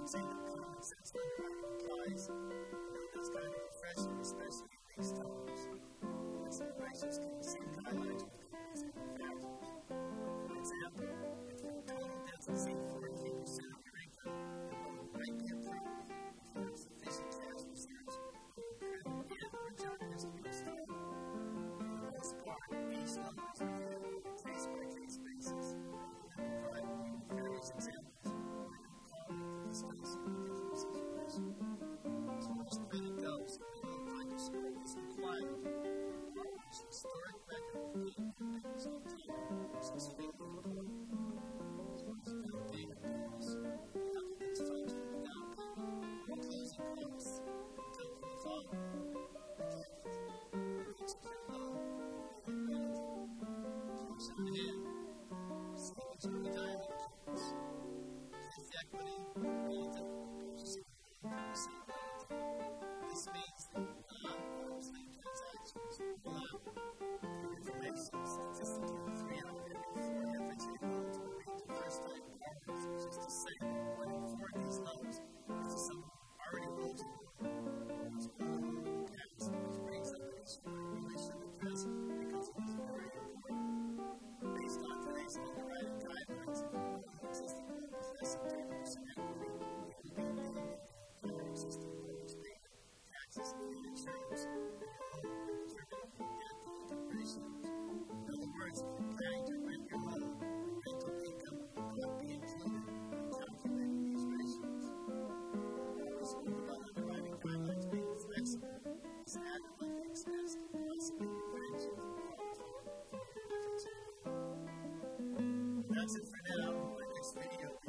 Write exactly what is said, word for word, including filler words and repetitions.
say that common sense underwriting applies. You know, that's kind of refreshing, especially in these times. And some ratios can be seen guidelines with these factors. For example, if your income doesn't exceed fourteen percent of your income, it might be appropriate if you have sufficient cash reserves and or job history to start. For the most part, each loan is reviewed on a case-by-case basis and provide various examples of how to discuss individual situations. As far as credit goes, if the loan FICO score is required, borrowers' historic record of paying their bills on time is extremely important. As far as down payment goes, the applicant's funds for the down payment or closing costs come from the following: accountant, unsecured loan, and relative, cash on hand, savings or retirement accounts, gift equity, relative, purchasing receipt relative. This means that non-arm's length transactions will allow for information statistically three out of every four F H A loans were made to first-time borrowers, which is to say that one in four of these loans is to someone who already owns a loan or has owned a loan in the past, which brings up an issue I really should address because it is very important. Based on today's underwriting guidelines, if a loan existing loan possessing thirty percent equity, it will be included in your existing mortgage payment, taxes, and insurance, and your loan will be determined on debt-to-income ratios. In other words, if you're planning to rent your home, your rental income will not be included in calculating these ratios. Always remember about underwriting guidelines being flexible, as added monthly expense can possibly prevent you from qualifying for your F H A loan. That's it for now. In my next video,